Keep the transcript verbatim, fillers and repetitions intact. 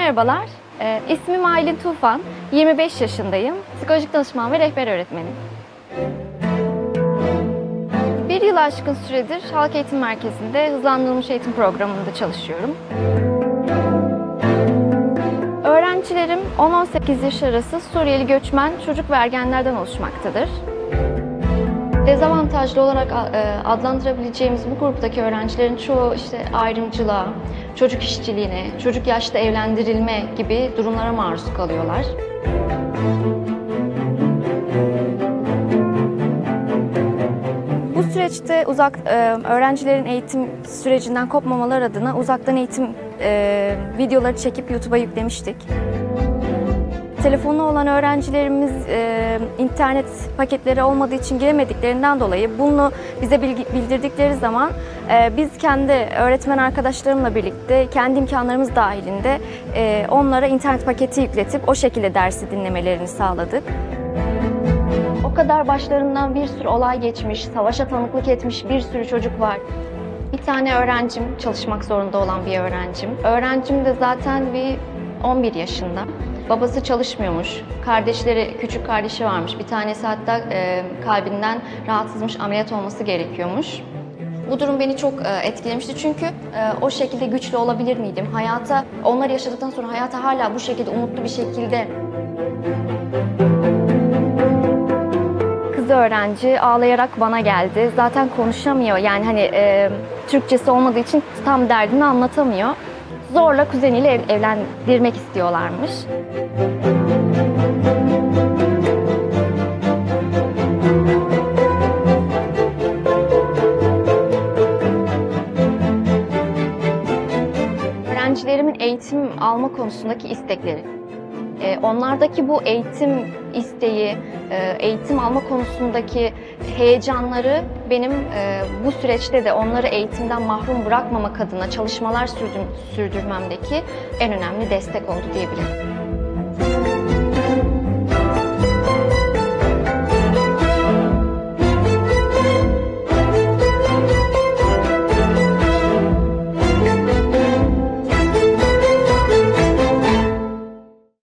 Merhabalar, e, ismim Aylin Tufan, yirmi beş yaşındayım, psikolojik danışman ve rehber öğretmenim. Bir yıl aşkın süredir Halk Eğitim Merkezi'nde hızlandırılmış eğitim programında çalışıyorum. Öğrencilerim on on sekiz yaş arası Suriyeli göçmen çocuk ve ergenlerden oluşmaktadır. Dezavantajlı olarak adlandırabileceğimiz bu gruptaki öğrencilerin çoğu işte ayrımcılığa, çocuk işçiliğine, çocuk yaşta evlendirilme gibi durumlara maruz kalıyorlar. Bu süreçte uzak öğrencilerin eğitim sürecinden kopmamaları adına uzaktan eğitim videoları çekip YouTube'a yüklemiştik. Telefonu olan öğrencilerimiz e, internet paketleri olmadığı için giremediklerinden dolayı bunu bize bildirdikleri zaman e, biz kendi öğretmen arkadaşlarımla birlikte kendi imkanlarımız dahilinde e, onlara internet paketi yükletip o şekilde dersi dinlemelerini sağladık. O kadar başlarından bir sürü olay geçmiş, savaşa tanıklık etmiş bir sürü çocuk var. Bir tane öğrencim, çalışmak zorunda olan bir öğrencim. Öğrencim de zaten bir on bir yaşında. Babası çalışmıyormuş, kardeşleri, küçük kardeşi varmış. Bir tanesi hatta e, kalbinden rahatsızmış, ameliyat olması gerekiyormuş. Bu durum beni çok e, etkilemişti çünkü e, o şekilde güçlü olabilir miydim? Hayata, onlar yaşadıktan sonra hayata hala bu şekilde umutlu bir şekilde... Kız öğrenci ağlayarak bana geldi. Zaten konuşamıyor, yani hani e, Türkçesi olmadığı için tam derdini anlatamıyor. Zorla kuzeniyle ev, evlendirmek istiyorlarmış. Öğrencilerimin eğitim alma konusundaki istekleri. Onlardaki bu eğitim isteği, eğitim alma konusundaki heyecanları benim bu süreçte de onları eğitimden mahrum bırakmamak adına çalışmalar sürdürmemdeki en önemli destek oldu diyebilirim.